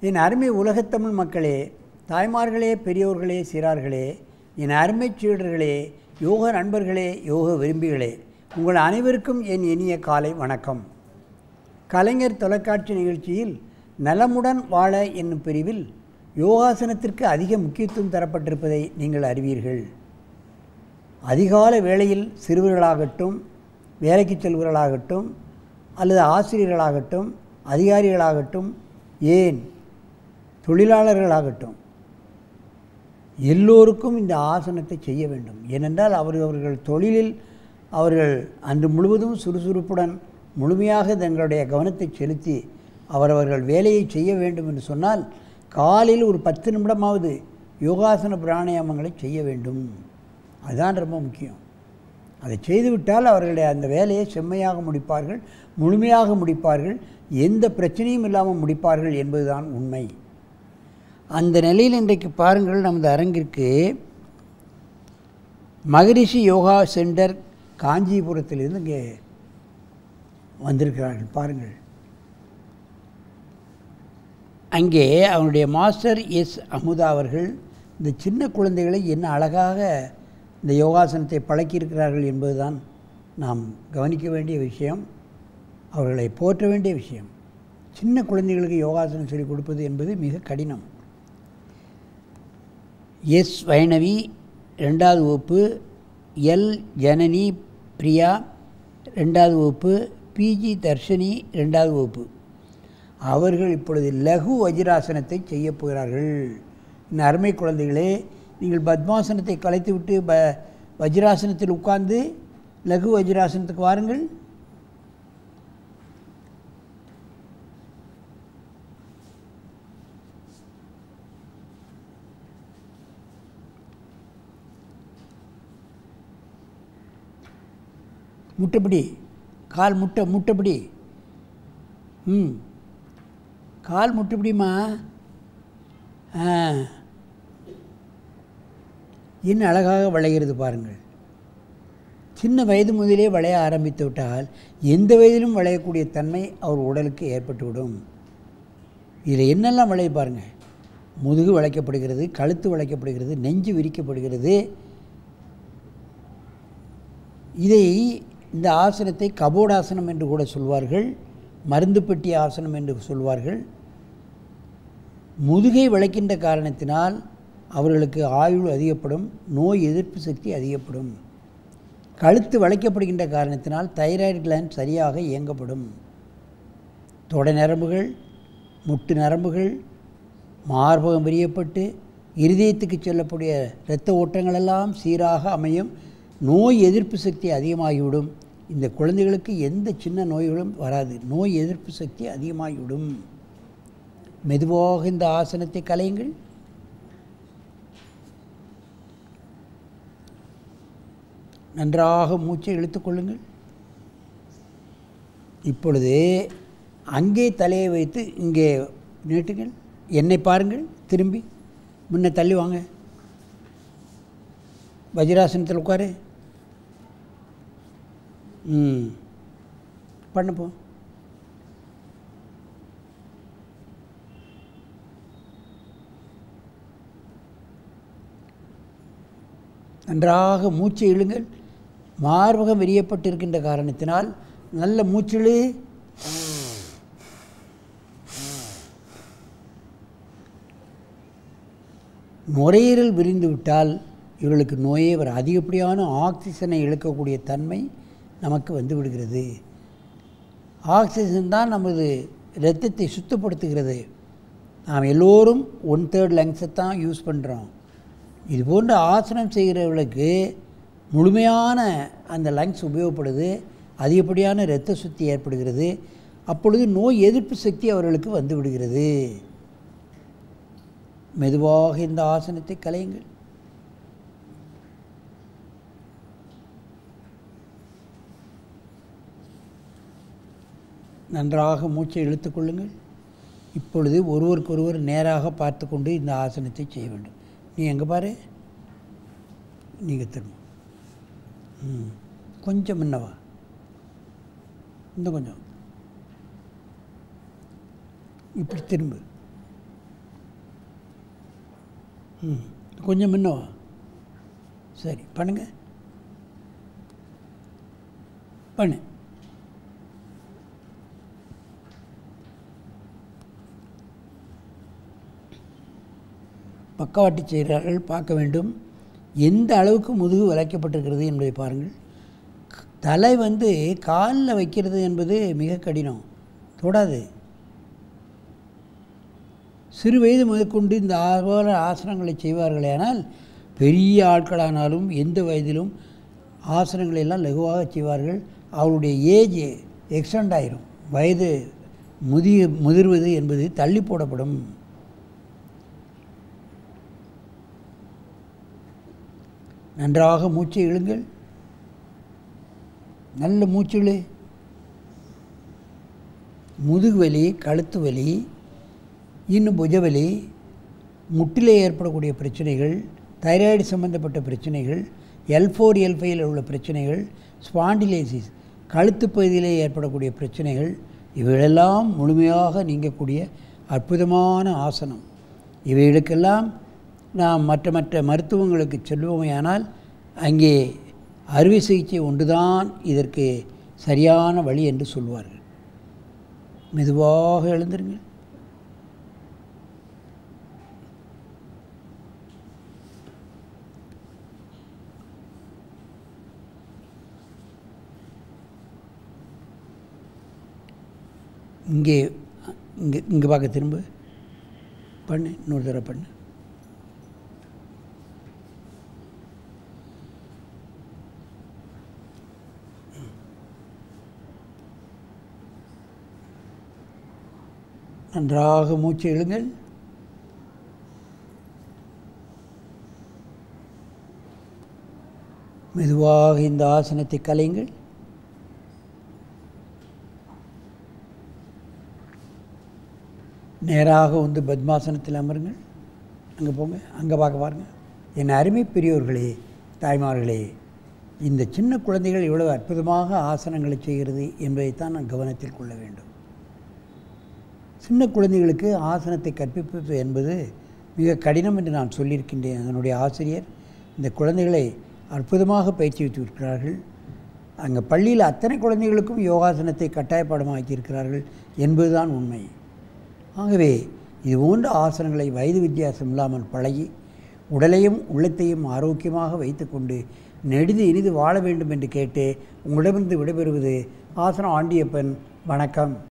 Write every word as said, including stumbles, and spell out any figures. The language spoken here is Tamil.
என் அருமை உலகத்தமிழ் மக்களே, தாய்மார்களே, பெரியோர்களே, சிறார்களே, என் அருமை சீடர்களே, யோக நண்பர்களே, யோக விரும்பிகளே, உங்கள் அனைவருக்கும் என் இனிய காலை வணக்கம். கலைஞர் தொலைக்காட்சி நிகழ்ச்சியில் நலமுடன் வாழ என்னும் பிரிவில் யோகாசனத்திற்கு அதிக முக்கியத்துவம் தரப்பட்டிருப்பதை நீங்கள் அறிவீர்கள். அதிகால வேளையில் சிறுவர்களாகட்டும், வேலைக்கு செல்வர்களாகட்டும், அல்லது ஆசிரியர்களாகட்டும், அதிகாரிகளாகட்டும், ஏன் தொழிலாளர்களாகட்டும், எல்லோருக்கும் இந்த ஆசனத்தை செய்ய வேண்டும். ஏனென்றால் அவர் அவர்கள் தொழிலில் அவர்கள் அன்று முழுவதும் சுறுசுறுப்புடன் முழுமையாக தங்களுடைய கவனத்தை செலுத்தி அவரவர்கள் வேலையை செய்ய வேண்டும் என்று சொன்னால் காலையில் ஒரு பத்து நிமிடமாவது யோகாசன பிராணாயாமங்களை செய்ய வேண்டும். அதுதான் ரொம்ப முக்கியம். அதை செய்துவிட்டால் அவர்களுடைய அந்த வேலையை செம்மையாக முடிப்பார்கள், முழுமையாக முடிப்பார்கள், எந்த பிரச்சனையும் இல்லாமல் முடிப்பார்கள் என்பதுதான் உண்மை. அந்த நிலையில் இன்றைக்கு பாருங்கள், நமது அரங்கிற்கு மகரிஷி யோகா சென்டர் காஞ்சிபுரத்திலிருந்து இங்கே வந்திருக்கிறார்கள். பாருங்கள், அங்கே அவனுடைய மாஸ்டர் எஸ் அமுதா அவர்கள் இந்த சின்ன குழந்தைகளை என்ன அழகாக இந்த யோகாசனத்தை பழக்கியிருக்கிறார்கள் என்பதுதான் நாம் கவனிக்க வேண்டிய விஷயம், அவர்களை போற்ற வேண்டிய விஷயம். சின்ன குழந்தைகளுக்கு யோகாசனம் சொல்லிக் கொடுப்பது என்பது மிக கடினம். எஸ் வைணவி ரெண்டாவது வகுப்பு, எல் ஜனனி பிரியா ரெண்டாவது வகுப்பு, பிஜி தர்ஷினி ரெண்டாவது வகுப்பு. அவர்கள் இப்பொழுது லகு வஜ்ராசனத்தை செய்ய போகிறார்கள். இந்த அருமை குழந்தைகளே, நீங்கள் பத்மாசனத்தை கலைத்துவிட்டு ப வஜ்ராசனத்தில் உட்கார்ந்து லகு வஜ்ராசனத்துக்கு வாருங்கள். முட்டைப்பிடி, கால் முட்டை முட்டைப்பிடி, ம் கால் முட்டைப்பிடிமா. ஆ, என்ன அழகாக வளைகிறது பாருங்கள். சின்ன வயது முதலே வளைய ஆரம்பித்து விட்டால் எந்த வயதிலும் வளையக்கூடிய தன்மை அவர் உடலுக்கு ஏற்பட்டுவிடும். இதில் என்னெல்லாம் வளைய பாருங்கள். முதுகு வளைக்கப்படுகிறது, கழுத்து வளைக்கப்படுகிறது, நெஞ்சு விரிக்கப்படுகிறது. இதை இந்த ஆசனத்தை கபோடாசனம் என்று கூட சொல்வார்கள், மருந்து பெட்டி ஆசனம் என்று சொல்வார்கள். முதுகை வளைக்கின்ற காரணத்தினால் அவர்களுக்கு ஆயுள் அதிகப்படும், நோய் எதிர்ப்பு சக்தி அதிகப்படும். கழுத்து வளைக்கப்படுகின்ற காரணத்தினால் தைராய்டு கிளாண்ட் சரியாக இயங்கப்படும். தொடை நரம்புகள், முட்டு நரம்புகள், மார்பகம் விரியப்பட்டு இருதயத்துக்கு செல்லக்கூடிய இரத்த ஓட்டங்களெல்லாம் சீராக அமையும். நோய் எதிர்ப்பு சக்தி அதிகமாகிவிடும். இந்த குழந்தைகளுக்கு எந்த சின்ன நோய்களும் வராது, நோய் எதிர்ப்பு சக்தி அதிகமாகிவிடும். மெதுவாக இந்த ஆசனத்தை கலையுங்கள். நன்றாக மூச்சை இழுத்துக்கொள்ளுங்கள். இப்பொழுது அங்கே தலையை வைத்து இங்கே நீட்டுங்கள். என்னை பாருங்கள், திரும்பி முன்ன தள்ளி வாங்க. வஜ்ராசனத்தில் உட்காரு. ம் பண்ணப்போ நன்றாக மூச்சை இழுங்கள். மார்பகம் விரியப்பட்டிருக்கின்ற காரணத்தினால் நல்ல மூச்சிழு. நுரையீரல் விரிந்து விட்டால் இவர்களுக்கு நோயே வர அதிகப்படியான ஆக்சிஜனை இழக்கக்கூடிய தன்மை நமக்கு வந்து விடுகிறது. ஆக்சிஜன் தான் நமது இரத்தத்தை சுத்தப்படுத்துகிறது. நாம் எல்லோரும் ஒன் தேர்ட் லங்ஸை தான் யூஸ் பண்ணுறோம். இது போன்ற ஆசனம் செய்கிறவர்களுக்கு முழுமையான அந்த லங்ஸ் உபயோகப்படுது, அதிகப்படியான இரத்த சுத்தி ஏற்படுகிறது. அப்பொழுது நோய் எதிர்ப்பு சக்தி அவர்களுக்கு வந்து விடுகிறது. மெதுவாக இந்த ஆசனத்தை கலையுங்கள். நன்றாக மூச்சை இழுத்துக்கொள்ளுங்கள். இப்பொழுது ஒருவருக்கொருவர் நேராக பார்த்து கொண்டு இந்த ஆசனத்தை செய்ய வேண்டும். நீ எங்கே பாரு, நீங்கள் திரும்ப. ம் கொஞ்சம் முன்னவா, இன்னும் கொஞ்சம் இப்படி திரும்ப. ம் கொஞ்சம் முன்னவா? சரி பண்ணுங்க, பண்ணு. பக்கவாட்டு செய்கிறார்கள், பார்க்க வேண்டும். எந்த அளவுக்கு முதுகு வளைக்கப்பட்டிருக்கிறது என்பதை பாருங்கள். தலை வந்து காலில் வைக்கிறது என்பது மிக கடினம், தொடாது. சிறு வயது முதற்கொண்டு இந்த போல ஆசனங்களை செய்வார்களே, ஆனால் பெரிய ஆட்களானாலும் எந்த வயதிலும் ஆசனங்களெல்லாம் லகுவாக செய்வார்கள். அவருடைய ஏஜ் எக்ஸ்டெண்ட் ஆயிரும், வயது முதிய முதிர்வது என்பது தள்ளி போடப்படும். நன்றாக மூச்சை இழுங்கள், நல்ல மூச்சுழு. முதுகு வலி, கழுத்து வலி, இன்னும் புஜவலி, முட்டிலே ஏற்படக்கூடிய பிரச்சனைகள், தைராய்டு சம்பந்தப்பட்ட பிரச்சனைகள், எல் ஃபோர் எல் ஃபைவ்ல உள்ள பிரச்சனைகள், ஸ்பாண்டிலைசிஸ் கழுத்து பகுதியிலே ஏற்படக்கூடிய பிரச்சனைகள், இவைகளெல்லாம் முழுமையாக நீங்கக்கூடிய அற்புதமான ஆசனம். இவைகளுக்கெல்லாம் நாம் மற்ற மற்ற மருத்துவங்களுக்கு செல்வோமையானால் அங்கே அறுவை சிகிச்சை ஒன்றுதான் இதற்கு சரியான வழி என்று சொல்வார்கள். மெதுவாக எழுந்திருங்கள். இங்கே இங்கே இங்கே பார்க்க திரும்ப பண்ணு, இன்னொரு தடவை பண்ணு. நன்றாக மூச்சு இழுங்கள். மெதுவாக இந்த ஆசனத்தை கலையுங்கள். நேராக வந்து பத்மாசனத்தில் அமருங்கள். அங்கே போங்க, அங்கே பார்க்க பாருங்கள். என் அருமை பெரியோர்களே, தாய்மார்களே, இந்த சின்ன குழந்தைகள் இவ்வளவு அற்புதமாக ஆசனங்களை செய்கிறது என்பதைத்தான் நான் கவனத்தில் கொள்ள வேண்டும். சின்ன குழந்தைகளுக்கு ஆசனத்தை கற்பிப்பது என்பது மிக கடினம் என்று நான் சொல்லியிருக்கின்றேன். அதனுடைய ஆசிரியர் இந்த குழந்தைகளை அற்புதமாக பயிற்சி வைத்திருக்கிறார்கள். அங்கே பள்ளியில் அத்தனை குழந்தைகளுக்கும் யோகாசனத்தை கட்டாயப்பாடமாக்கியிருக்கிறார்கள் என்பதுதான் உண்மை. ஆகவே இது போன்ற ஆசனங்களை வயது வித்தியாசம் இல்லாமல் பழகி உடலையும் உள்ளத்தையும் ஆரோக்கியமாக வைத்துக்கொண்டு நெடிது இனிது வாழ வேண்டும் என்று கேட்டு உங்களிடமிருந்து விடைபெறுவது ஆசனம் ஆண்டியப்பன். வணக்கம்.